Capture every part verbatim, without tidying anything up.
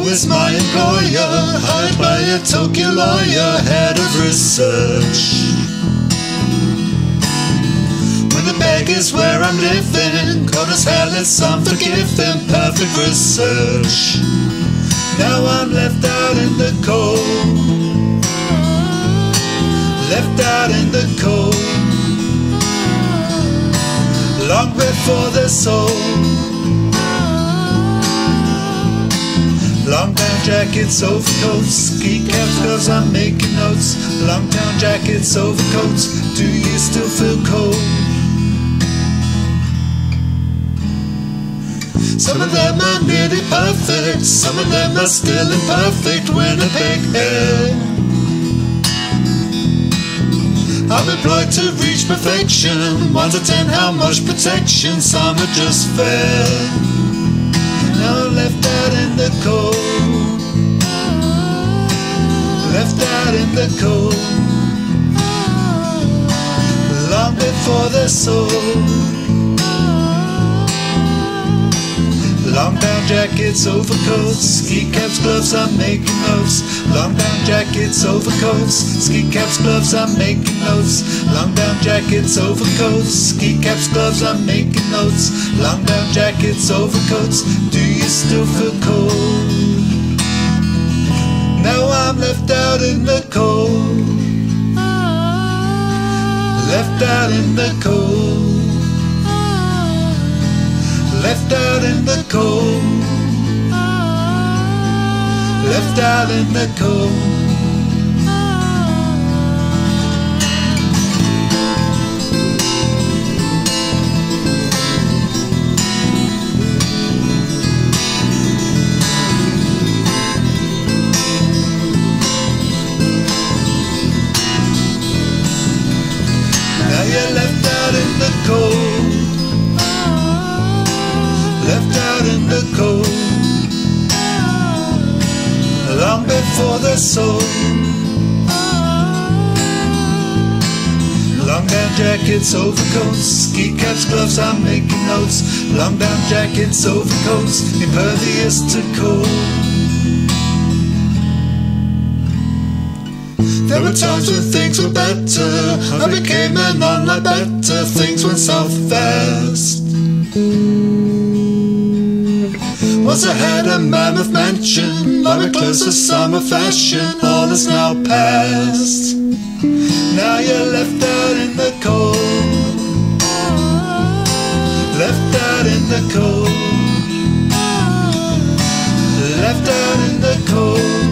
is my employer, hired by a Tokyo lawyer, head of research. When the bag is where I'm living, cold as hell, it's unforgiving, perfect research. Now I'm left out in the cold, left out in the cold, long before the soul. Long down jackets, overcoats, ski caps, gloves, I'm making notes. Long down jackets, overcoats, do you still feel cold? Some of them are nearly perfect, some of them are still imperfect. Winnipeg air, I'm employed to reach perfection. One to ten, how much protection? Some are just fair. Now I'm left out in the cold, left out in the cold, long before the soul. Long down jackets, overcoats, ski caps, gloves, I'm making notes. Long down jackets, overcoats, ski caps, gloves, I'm making notes. Long down jackets, overcoats, ski caps, gloves, I'm making notes. Long down jackets, overcoats, do you still feel cold? Now I'm left out in the cold, left out in the cold, left out in the cold, left out in the cold. Now you're left out in the cold, left out in the cold, long before the soul. Long down jackets, overcoats, ski caps, gloves, I'm making notes. Long down jackets, overcoats, impervious to cold. There were times when things were better, I became an online better, things went so fast. Once I had a mammoth mansion, buy my clothes for summer fashion, all is now past. Now you're left out in the cold, left out in the cold, left out in the cold.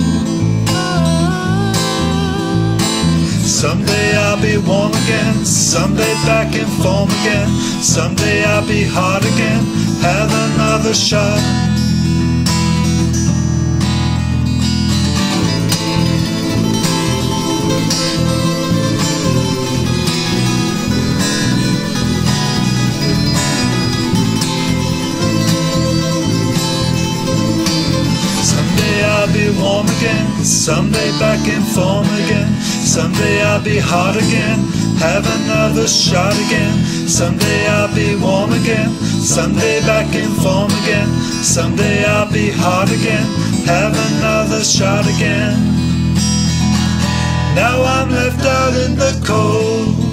Someday I'll be warm again, someday back in form again. Someday I'll be hard again, have another shot. I'll be warm again, someday back in form again. Someday I'll be hot again, have another shot again. Someday I'll be warm again, someday back in form again. Someday I'll be hot again, have another shot again. Now I'm left out in the cold,